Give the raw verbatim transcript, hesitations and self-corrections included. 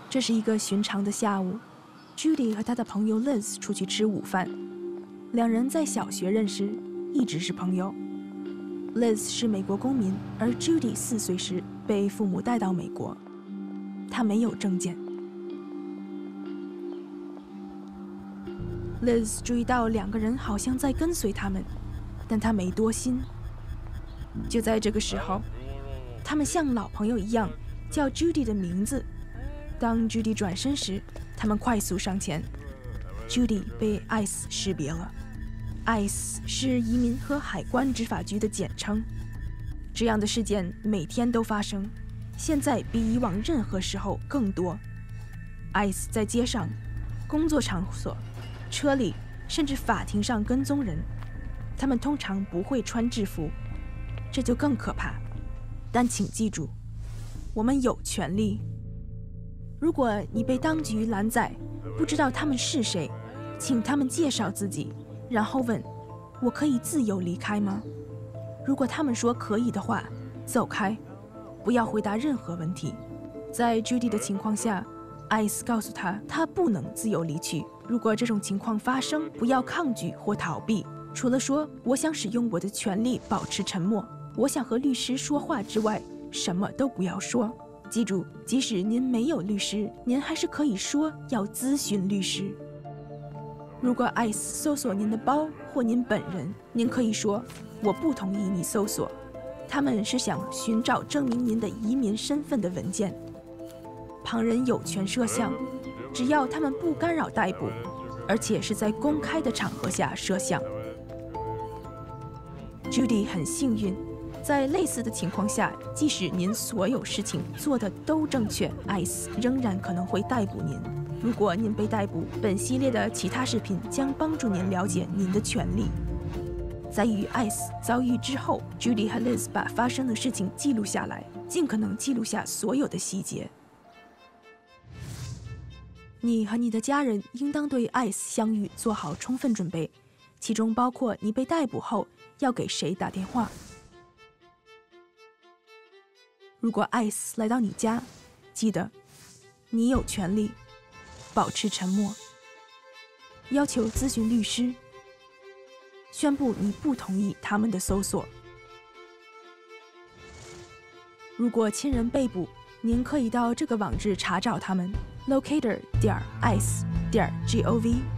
这是一个寻常的下午 ，Judy 和她的朋友 Liz 出去吃午饭。两人在小学认识，一直是朋友。Liz 是美国公民，而 Judy 四岁时被父母带到美国，她没有证件。Liz 注意到两个人好像在跟随他们，但她没多心。就在这个时候，他们像老朋友一样叫 Judy 的名字。当 Judy 转身时，他们快速上前。Judy 被 I C E 识别了。I C E 是移民和海关执法局的简称。这样的事件每天都发生，现在比以往任何时候更多。I C E 在街上、工作场所、车里，甚至法庭上跟踪人。他们通常不会穿制服，这就更可怕。但请记住，我们有权利。如果你被当局拦载，不知道他们是谁，请他们介绍自己，然后问：我可以自由离开吗？如果他们说可以的话，走开，不要回答任何问题。在 Judy 的情况下， I C E 告诉他，他不能自由离去。如果这种情况发生，不要抗拒或逃避，除了说我想使用我的权利保持沉默，我想和律师说话之外，什么都不要说。记住，即使您没有律师，您还是可以说要咨询律师。如果 I C E 搜索您的包或您本人，您可以说我不同意你搜索，他们是想寻找证明您的移民身份的文件。旁人有权摄像，只要他们不干扰逮捕，而且是在公开的场合下摄像。Judy 很幸运，在类似的情况下，即使您所有事情做的都正确 ，I C E 仍然可能会逮捕您。如果您被逮捕，本系列的其他视频将帮助您了解您的权利。在与 I C E 遭遇之后 ，Judy 和 Liz 把发生的事情记录下来，尽可能记录下所有的细节。你和你的家人应当对 I C E 相遇做好充分准备，其中包括你被逮捕后要给谁打电话。如果 I C E 来到你家，记得你有权利保持沉默，要求咨询律师，宣布你不同意他们的搜索。如果亲人被捕，您可以到这个网址查找他们 locator 点 I C E 点 gov。